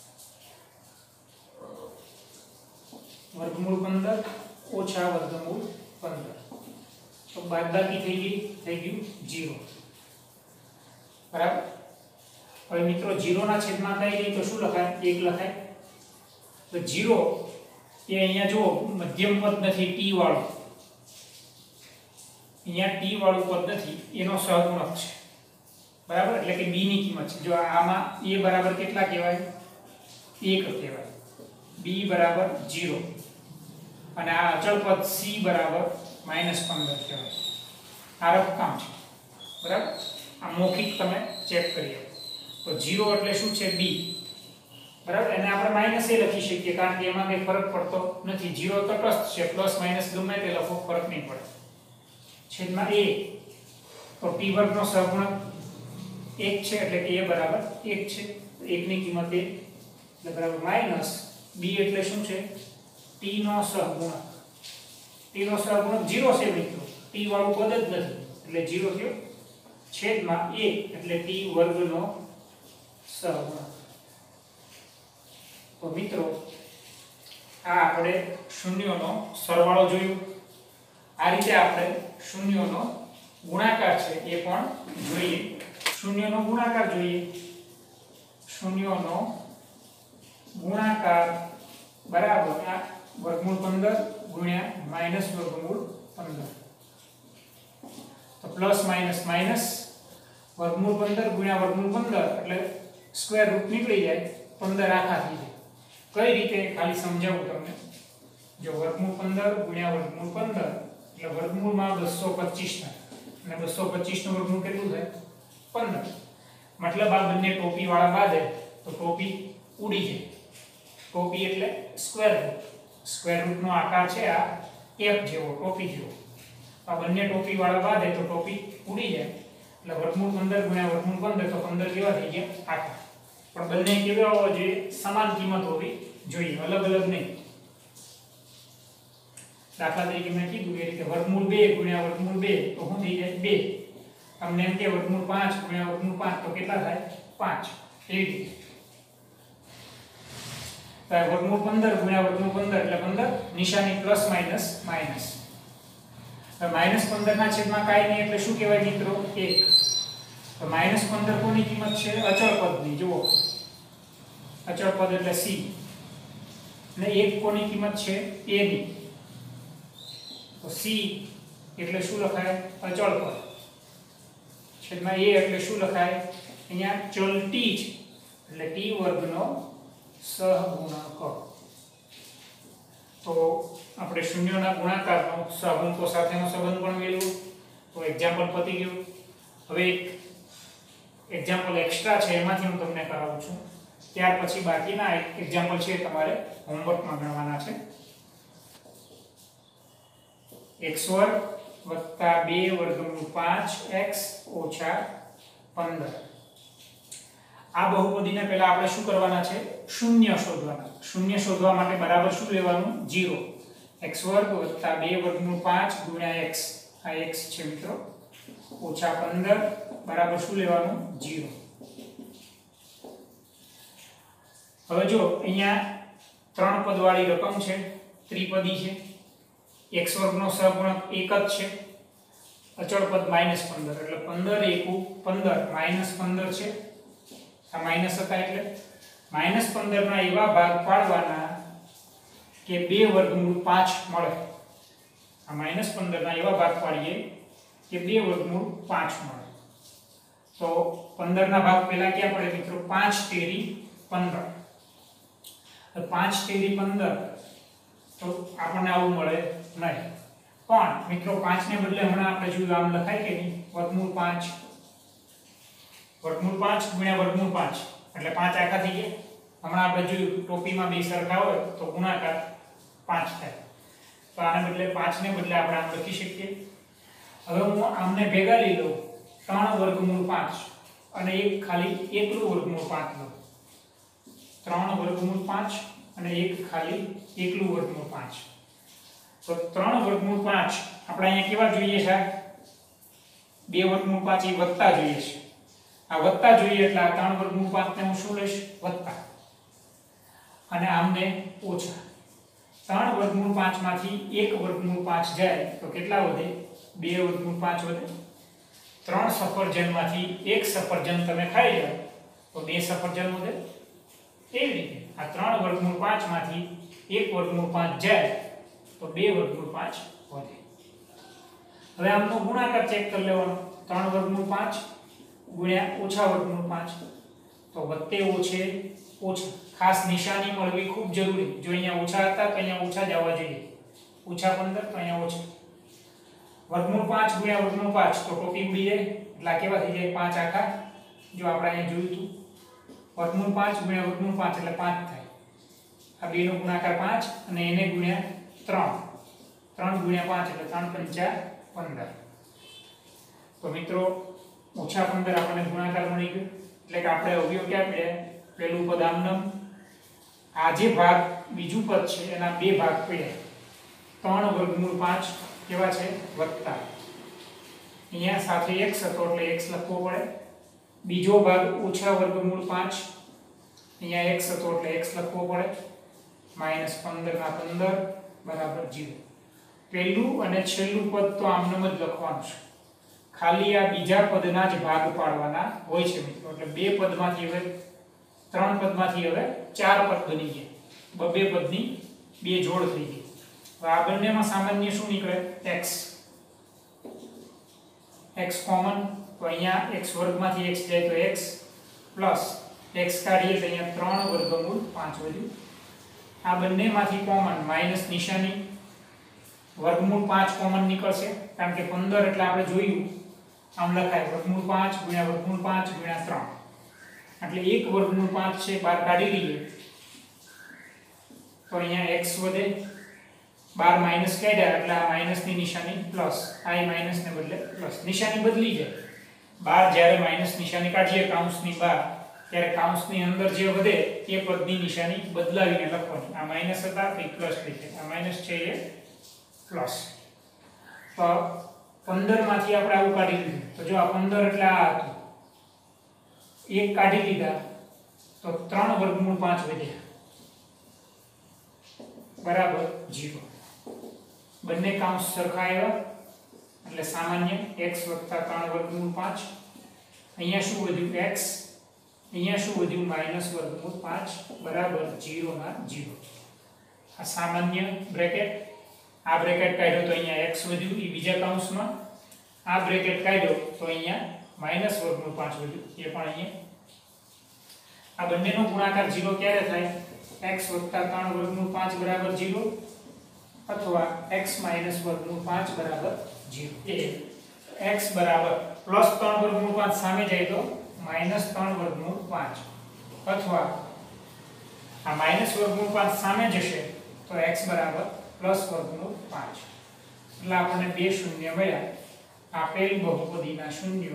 વર્ગમૂળ પંદર ઓછા વર્ગમૂળ પંદર. તો બાદબાકી થઈ ગઈ થઈ ગયું જીરો. બરાબર. હવે મિત્રો જીરો ના છેદમાં કઈ ગઈ તો શું લખાય એક લખાય. તો જીરો એ અહીંયા જો મધ્યમ પદ નથી ટી વાળું. અહીંયા ટી વાળું પદ નથી એનો સહગુણક છે. બરાબર એટલે કે બી ની કિંમત છે. જો આમાં a બરાબર કેટલા કહેવાય એક કહેવાય. b બરાબર જીરો અને આ અચળ પદ c બરાબર માઈનસ પંદર કહેવાય. આ રકમ છે. બરાબર. આ મૌખિક તમે ચેક કરી લો. તો જીરો એટલે શું છે b. બરાબર. એને આપણે માઈનસ એ લખી શકીએ કારણ કે એમાં કઈ ફરક પડતો નથી. જીરો તટસ્થ છે. પ્લસ માઈનસ ગમે તે લખો ફરક નહીં પડે. છેદમાં a તો t વર્ગનો સહગુણક એક છે એટલે કે a બરાબર એક છે. એક ની કિંમત એક એટલે બરાબર માઈનસ b એટલે શું છે t નો સહગુણક. t નો સહગુણક જીરો છે મિત્રો. t વાળું પદ જ નથી એટલે જીરો થયો. છેદમાં a એટલે t વર્ગનો સહગુણક. તો મિત્રો આ આપણે શૂન્યોનો સરવાળો જોયો. આ રીતે આપણે શૂન્યોનો ગુણાકાર છે એ પણ જોઈએ. શૂન્યનો ગુણાકાર જોઈએ. શૂન્યનો ગુણાકાર બરાબર આ વર્ગમૂળ પંદર ગુણ્યા માઈનસ વર્ગમૂળ પંદર. તો પ્લસ માઈનસ માઈનસ વર્ગમૂળ પંદર ગુણ્યા વર્ગમૂળ પંદર એટલે સ્ક્વેર રૂટ નીકળી જાય. પંદર આખા થઈ જાય. કઈ રીતે ખાલી સમજાવું તમને. જો વર્ગમૂળ પંદર ગુણ્યા વર્ગમૂળ પંદર એટલે વર્ગમૂળમાં બસો પચીસ થાય અને બસો પચીસ નું વર્ગમૂળ કેટલું થાય પંદર. મતલબ આ બંને ટોપી વાળા બાદ તો ટોપી ઉડી જાય. ટોપી એટલે સ્ક્વેર રૂટ. સ્ક્વેર રૂટ નો આકાર છે આ કેપ જેવો ટોપી જેવો. આ બંને ટોપી વાળા બાદ તો ટોપી ઉડી જાય. એટલે વર્ગમૂળ પંદર ગુણ્યા વર્ગમૂળ પંદર તો પંદર કેવા થઈ ગયા આખા. પણ બંને કેવા હોવા જોઈએ સમાન કિંમત હોવી જોઈએ. અલગ અલગ નહીં. દાખલા તરીકે મેં કીધું એ રીતે વર્ગમૂળ બે ગુણ્યા વર્ગમૂળ બે તો શું થઈ જાય બે. તમને એમ કે વર્ગમૂળ પાંચ ગુણ્યા વર્ગમૂળ પાંચ તો કેટલા થાય પાંચ. એવી રીતે વર્ગમૂળ પંદર ગુણ્યા વર્ગમૂળ પંદર એટલે પંદર. નિશાની પ્લસ માઈનસ માઈનસ. હવે માઈનસ પંદર ના છેદમાં કાંઈ નહીં એટલે શું કહેવાય મિત્રો એક. તો માઈનસ પંદર કોની કિંમત છે અચળ પદની. જુઓ અચળ પદ એટલે c અને એક કોની કિંમત છે a ની. તો c એટલે શું લખાય અચળ પદ. છેદમાં a એટલે શું લખાય અહીંયા ચલ t છે એટલે t વર્ગનો સહગુણક. તો આપણે શૂન્યોના ગુણાકારનો સહગુણકો સાથેનો સંબંધ પણ મેળવ્યો. તો એક્ઝામ્પલ પતી ગયું. હવે એક એક્ઝામ્પલ એક્સ્ટ્રા છે એમાંથી હું તમને કરાવું છું. ત્યાર પછી બાકીના એક્ઝામ્પલ છે તમારે હોમવર્કમાં ગણવાના છે. x વર્ગ વત્તા બે વર્ગમૂળ પાંચ x ઓછા પંદર. આ બહુપદીને પહેલા આપણે શું કરવાના છે શૂન્ય શોધવાના. શૂન્ય શોધવા માટે બરાબર શું લેવાનું જીરો. x વર્ગ વત્તા બે વર્ગમૂળ પાંચ ગુણ્યા x આ x છે મિત્રો ઓછા પંદર બરાબર શું લેવાનું જીરો. હવે જો અહીંયા ત્રણ પદ વાળી રકમ છે ત્રિપદી છે. x વર્ગનો સહગુણક એક જ છે. અચળ પદ માઈનસ પંદર એટલે પંદર એકુ પંદર માઈનસ પંદર છે. આ માઈનસ હતા એટલે માઈનસ પંદર ના એવા ભાગ પાડવાના કે બે વર્ગમૂળ પાંચ મળે. આ માઈનસ પંદર ના એવા ભાગ પાડીએ કે બે વર્ગમૂળ પાંચ મળે. તો પંદર ના ભાગ પહેલા ક્યાં પડે મિત્રો? પાંચ તેરી પંદર. તો પાંચ તેરી પંદર તો આપણને આવું મળે નહીં. પણ મિત્રો પાંચ ને બદલે હમણાં આપણે જોયું આમ લખાય કે નહીં, વર્ગમૂળ પાંચ વર્ગમૂળ પાંચ ગુણ્યા વર્ગમૂળ પાંચ એટલે પાંચ આખા થઈ ગયા. હમણાં આપણે જોયું ટોપીમાં બે સરખા હોય તો ગુણાકાર પાંચ થાય. તો આને બદલે પાંચ ને બદલે આપણે આમ લખી શકીએ. હવે હું આમને ભેગા લઈ લઉં, ત્રણ વર્ગમૂળ પાંચ અને એક ખાલી એકલું વર્ગમૂળ પાંચ લઉં. ત્રણ વર્ગમૂળ પાંચ અને એક ખાલી એકલું વર્ગમૂળ પાંચ. તો ત્રણ વર્ગમૂળ પાંચ આપણે અહીંયા કેવા જોઈએ છે? બે વર્ગમૂળ પાંચ એ વત્તા જોઈએ છે. આ વત્તા જોઈએ એટલે આ ત્રણ વર્ગમૂળ પાંચ ને હું શું લઈશ? વત્તા. અને આમને ઓછા. ત્રણ વર્ગમૂળ પાંચ માંથી એક વર્ગમૂળ પાંચ જાય તો કેટલા વધે? બે વર્ગમૂળ પાંચ વધે. ત્રણ સફરજન માંથી એક સફરજન તમે ખાઈ જાઓ તો બે સફરજન વધે. એવી રીતે આ ત્રણ વર્ગમૂળ પાંચ માંથી એક વર્ગમૂળ પાંચ જાય તો બે વર્ગમૂળ પાંચ વધે. હવે આમનો ગુણાકાર ચેક કરી લેવાનો. ત્રણ વર્ગમૂળ પાંચ ગુણ્યા ઓછા વર્ગમૂળ પાંચ તો વત્તે ઓછે ઓછા. ખાસ નિશાની મળવી ખૂબ જરૂરી. જો અહીંયા ઓછા હતા તો અહીંયા ઓછા જ આવવા જોઈએ. ઓછા પંદર તો અહીંયા ઓછા. વર્ગમૂળ પાંચ ગુણ્યા વર્ગમૂળ પાંચ તો ટોપી ઉડી જાય એટલે આ કેવા થઈ જાય? પાંચ આખા. જો આપણે અહીંયા જોયું હતું વર્ગમૂળ પાંચ ગુણ્યા વર્ગમૂળ પાંચ એટલે પાંચ થાય. આ બે નો ગુણાકાર પાંચ અને એને ગુણ્યા ત્રણ. ત્રણ ગુણ્યા પાંચ એટલે ત્રણ પંચા પંદર. તો મિત્રો ઓછા પંદર આપણને ગુણાકાર મળી ગયો. એટલે કે આપણે અવયવ ક્યાં પડ્યા? પહેલું પદ આમનમ, આ જે ભાગ બીજું પદ છે એના બે ભાગ પડ્યા. ત્રણ વર્ગમૂળ પાંચ કેવા છે? વત્તા. અહીંયા સાથે x હતો એટલે x લખવો પડે. બીજો ભાગ ઓછા વર્ગમૂળ પાંચ, અહીંયા x હતો એટલે x લખવો પડે. માઈનસ પંદર ના પંદર બરાબર ઝીરો. પહેલું અને છેલ્લું પદ તો આમનામ જ લખવાનું છે. ખાલી આ બીજા પદના જ ભાગ પાડવાના હોય છે મિત્રો. એટલે બે પદમાંથી હવે ત્રણ પદમાંથી હવે ચાર પદ બની ગયા. બે પદની બે જોડ થઈ ગઈ. હવે આ બંનેમાં સામાન્ય શું નીકળે? x. x કોમન તો અહીંયા x વર્ગમાંથી x જાય તો x પ્લસ x કાઢીએ તો અહીંયા ત્રણ વર્ગમૂળ પાંચ વધ્યું. આ બંનેમાંથી કોમન માઈનસ નિશાની. વર્ગમૂળ પાંચ કોમન નીકળશે કારણ કે પંદર એટલે આપણે જોયું આમ લખાય વર્ગમૂળ પાંચ ગુણ્યા વર્ગમૂળ પાંચ ગુણ્યા ત્રણ એટલે એક વર્ગમૂળ પાંચ છે બહાર કાઢી લઈએ તો અહીંયા x વધે. બાર માઈનસ કાઢ્યા એટલે આ માઈનસ ની નિશાની પ્લસ. આ માઈનસ ને બદલે પ્લસ. નિશાની બદલી જાય. બાર જ્યારે માઈનસ નિશાની કાઢીએ કૌંસની બહાર ત્યારે કૌંસની અંદર જે વધે એ પદની નિશાની બદલાવીને લખવાની. આ માઈનસ હતા તો પ્લસ થઈ જાય. આ માઈનસ છે એ પ્લસ. તો પંદર માંથી આપણે આવું કાઢી લીધું તો જો આ પંદર એટલે આ હતું. એક કાઢી લીધા તો ત્રણ વર્ગમૂળ પાંચ વધ્યા બરાબર ઝીરો. બંને કૌંસ સરખા આવ્યા એટલે સામાન્ય x ત્રણ વર્ગમૂળ પાંચ. અહીંયા શું વધ્યું? x. અહીંયા શું વધ્યું? માઈનસ વર્ગમૂળ પાંચ બરાબર ઝીરો ના ઝીરો. આ સામાન્ય બ્રેકેટ. આ બ્રેકેટ કાઢ્યો તો અહીંયા x વધ્યું એ બીજા કૌંસમાં. આ બ્રેકેટ કાઢ્યો તો અહીંયા માઈનસ વર્ગમૂળ પાંચ વધ્યું એ પણ અહીંયા. આ બંનેનો ગુણાકાર ઝીરો ક્યારે થાય? x ત્રણ વર્ગમૂળ પાંચ બરાબર ઝીરો અથવા x માઈનસ વર્ગમૂળ પાંચ બરાબર ઝીરો. એ x બરાબર પ્લસ ત્રણ વર્ગમૂળ પાંચ સામે જાય તો માઈનસ ત્રણ વર્ગમૂળ પાંચ અથવા આ માઈનસ વર્ગમૂળ પાંચ સામે જશે તો x બરાબર પ્લસ વર્ગમૂળ પાંચ. એટલે આપણને બે શૂન્ય મળ્યા. આપેલ બહુપદીના શૂન્યો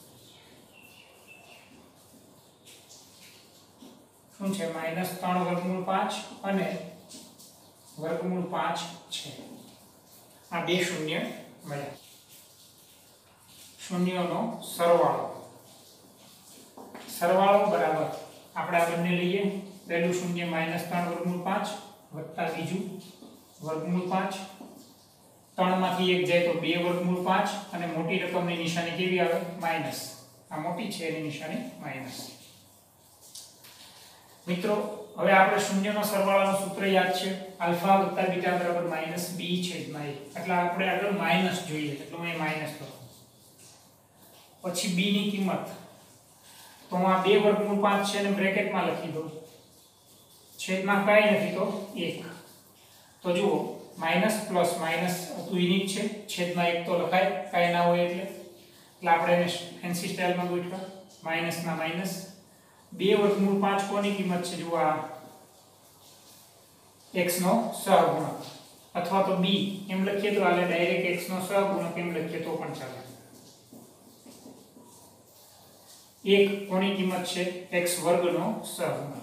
શું છે? માઈનસ ત્રણ વર્ગમૂળ પાંચ અને વર્ગમૂળ પાંચ છે. આ બે શૂન્ય મળ્યા. શૂન્યોનો સરવાળો. સરવાળો બરાબર આપણે આ બંને લઈએ. પહેલું શૂન્ય માઈનસ ત્રણ વર્ગમૂળ પાંચ વત્તા બીજું વર્ગમૂળ પાંચ. ત્રણ માંથી એક જાય તો બે વર્ગમૂળ પાંચ અને મોટી રકમની નિશાની કેવી આવે? માઈનસ. આ મોટી છે એની નિશાની માઈનસ. મિત્રો હવે આપણે શૂન્યનો સરવાળાનું સૂત્ર યાદ છે આલ્ફા વત્તા બીટા બરાબર માઈનસ બી છેદમાં એ. એટલે આપણે આગળ માઈનસ જોઈએ એટલે હું એ માઈનસ લખું. પછી b ની કિંમત તો હું આ બે વર્ગમૂળ પાંચ છે ને બ્રેકેટમાં લખી દઉં. છેદમાં કાંઈ નથી તો એક. તો જુઓ માઈનસ પ્લસ માઈનસ હતું યુનિટ છે, છેદમાં એક તો લખાય કાંઈ ના હોય એટલે. એટલે આપણે એને ફેન્સી સ્ટાઇલમાં ગોઠવા માઈનસ ના માઈનસ. બે વર્ગમૂળ પાંચ કોની કિંમત છે જુઓ આ x નો સહગુણક અથવા તો b એમ લખીએ તો આલે ડાયરેક્ટ x નો સહગુણક એમ લખીએ તો પણ ચાલે. એક કોની કિંમત છે x વર્ગનો સહગુણક.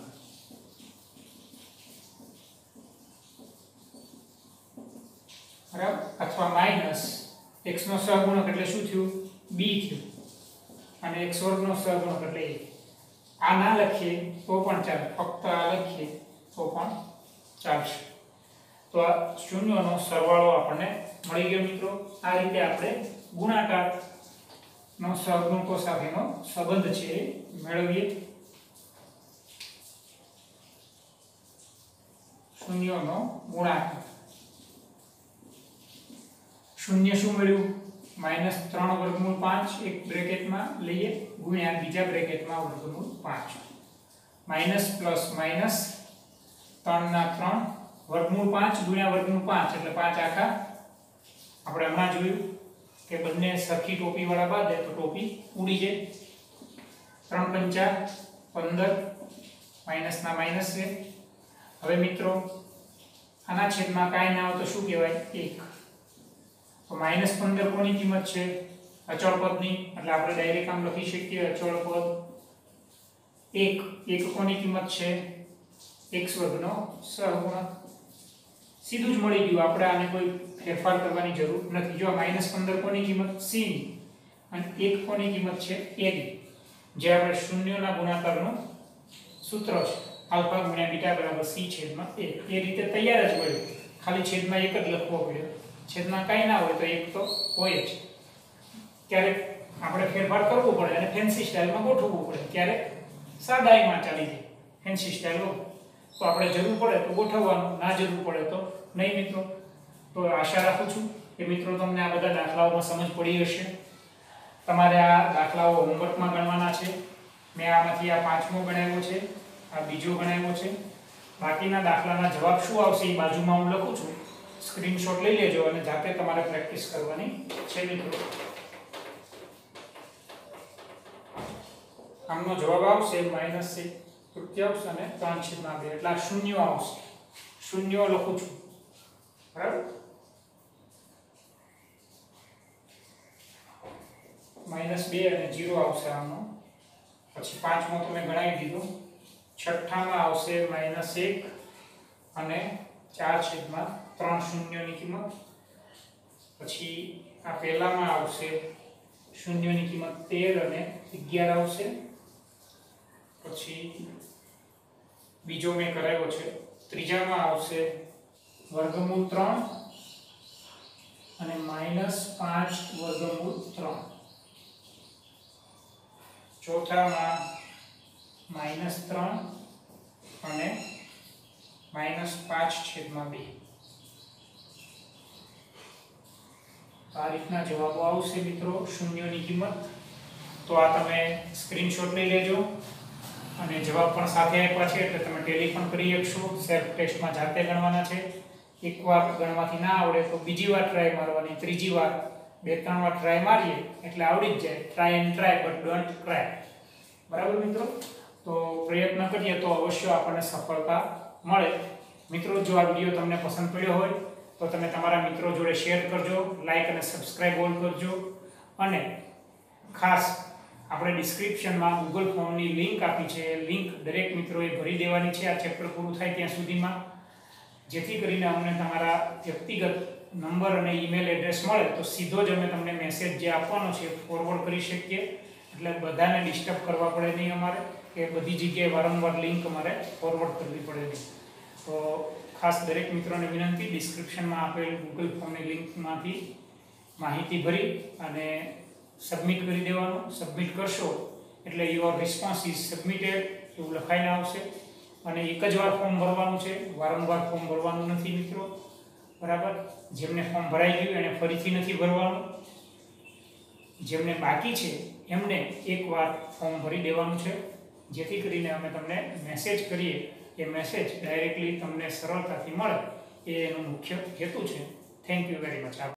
બરાબર અથવા માઈનસ x નો સહગુણક એટલે શું થયું b થયું અને x વર્ગનો સહગુણક એટલે a. આ ના લખીએ તો પણ ચાલે, ફક્ત આ લખીએ તો પણ ચાલશે. તો આ શૂન્યનો સરવાળો આપણને મળી ગયો મિત્રો. આ રીતે આપણે ગુણાકાર નો સહગુણકો સાથેનો સંબંધ છે એ મેળવીએ. શૂન્યનો ગુણાકાર. શૂન્ય શું મળ્યું માઈનસ ત્રણ વર્ગમૂળ પાંચ એક બ્રેકેટમાં લઈએ ગુણ્યા બીજા બ્રેકેટમાં વર્ગમૂળ પાંચ. માઈનસ પ્લસ માઈનસ ત્રણ ના ત્રણ વર્ગમૂળ પાંચ ગુણ્યા વર્ગમૂળ પાંચ એટલે પાંચ આખા. આપણે હમણાં જોયું કે બંને સરખી ટોપી વાળા બાદે તો ટોપી ઉડી જાય. ત્રણ પંચા પંદર માઈનસ ના માઈનસ છે. હવે મિત્રો આના છેદમાં કાંઈ ના હોય તો શું કહેવાય એક. તો માઈનસ પંદર કોની કિંમત છે અચળ પદની એટલે આપણે ડાયરેક્ટ આમ લખી શકીએ અચળ પદ. એક એક કોની કિંમત છે x વર્ગનો સહગુણક. સીધું જ મળી ગયું, આપણે આને કોઈ ફેરફાર કરવાની જરૂર નથી. જો માઈનસ પંદર કોની કિંમત c અને એક કોની કિંમત છે a ની, જે આપણે શૂન્યના ગુણાકારનું સૂત્ર છે આલ્ફા ગુણ્યા બીટા બરાબર c છેદમાં a. એ રીતે તૈયાર જ મળ્યું, ખાલી છેદમાં એક જ લખવો પડ્યો. છેદમાં કાંઈ ના હોય તો એક તો હોય જ. ક્યારેક આપણે ફેરફાર કરવો પડે અને ફેન્સી સ્ટાઇલમાં ગોઠવવું પડે, ક્યારેક સાદાઈમાં ચાલી જાય ફેન્સી સ્ટાઇલ હોય તો આપણે જરૂર પડે તો ગોઠવવાનું, ના જરૂર પડે તો નહીં મિત્રો. તો આશા રાખું છું કે મિત્રો તમને આ બધા દાખલાઓમાં સમજ પડી હશે. તમારે આ દાખલાઓ હોમવર્કમાં ગણવાના છે. મેં આમાંથી આ પાંચમો ગણાવ્યો છે, આ બીજો ગણાવ્યો છે. બાકીના દાખલાના જવાબ શું આવશે એ બાજુમાં હું લખું છું, સ્ક્રીનશોટ લઈ લેજો અને જાતે તમારે પ્રેક્ટિસ કરવાની છે મિત્રો. આમનો જવાબ આવશે માઈનસ એક તૃતીયાંશ અને ત્રણ છેદમાં બે એટલે શૂન્ય આવશે. શૂન્ય લખું છું બરાબર. માઈનસ બે અને જીરો આવશે આમનો. પછી પાંચમો તમે ગણાવી દીધું. છઠ્ઠામાં આવશે માઈનસ એક અને ચાર છેદમાં ત્રણ શૂન્યની કિંમત. પછી આ પહેલામાં આવશે શૂન્યની કિંમત તેર અને અગિયાર આવશે. પછી બીજો મેં કરાવ્યો છે. ત્રીજામાં આવશે વર્ગમૂળ ત્રણ અને માઈનસ પાંચ વર્ગમૂળ ત્રણ. ચોથામાં માઈનસ ત્રણ અને માઈનસ પાંચ છેદમાં બે. આ રીતના જવાબો આવશે મિત્રો શૂન્યની કિંમત. તો આ તમે સ્ક્રીનશોટ લઈ લેજો અને જવાબ પણ સાથે આપ્યા છે એટલે તમે ટેલી પણ કરી શકશો. સેલ્ફ ટેસ્ટમાં જાતે ગણવાના છે. એકવાર ગણવાથી ના આવડે તો બીજી વાર ટ્રાય મારવાની, ત્રીજી વાર બે ત્રણ વાર ટ્રાય મારીએ એટલે આવડી જ જાય. Try and try but don't cry. બરાબર મિત્રો. તો પ્રયત્ન કરીએ તો અવશ્ય આપણને સફળતા મળે. મિત્રો જો આ વિડીયો તમને પસંદ પડ્યો હોય તો તમે તમારા મિત્રો જોડે શેર કરજો, લાઈક અને સબસ્ક્રાઇબ ઓલ કરજો. અને ખાસ આપણે ડિસ્ક્રિપ્શનમાં ગૂગલ ફોર્મની લિંક આપી છે, એ લિંક દરેક મિત્રોએ ભરી દેવાની છે આ ચેપ્ટર પૂરું થાય ત્યાં સુધીમાં, જેથી કરીને અમને તમારા વ્યક્તિગત નંબર અને ઈમેલ એડ્રેસ મળે તો સીધો જ અમે તમને મેસેજ જે આપવાનો છે ફોરવર્ડ કરી શકીએ. એટલે બધાને ડિસ્ટર્બ કરવા પડે નહીં અમારે, કે બધી જગ્યાએ વારંવાર લિંક અમારે ફોરવર્ડ કરવી પડે નહીં. તો ખાસ દરેક મિત્રોને વિનંતી, ડિસ્ક્રિપ્શનમાં આપેલ ગૂગલ ફોર્મની લિંકમાંથી માહિતી ભરી અને સબમિટ કરી દેવાનું. સબમિટ કરશો એટલે યોર રિસ્પોન્સ ઇઝ સબમિટેડ એવું લખાઈને આવશે. અને એક જ વાર ફોર્મ ભરવાનું છે, વારંવાર ફોર્મ ભરવાનું નથી મિત્રો, બરાબર. જેમને ફોર્મ ભરાઈ ગયું એને ફરીથી નથી ભરવાનું, જેમને બાકી છે એમને એકવાર ફોર્મ ભરી દેવાનું છે, જેથી કરીને અમે તમને મેસેજ કરીએ એ મેસેજ ડાયરેક્ટલી તમને સરળતાથી મળે, એ એનો મુખ્ય હેતુ છે. Thank you very much.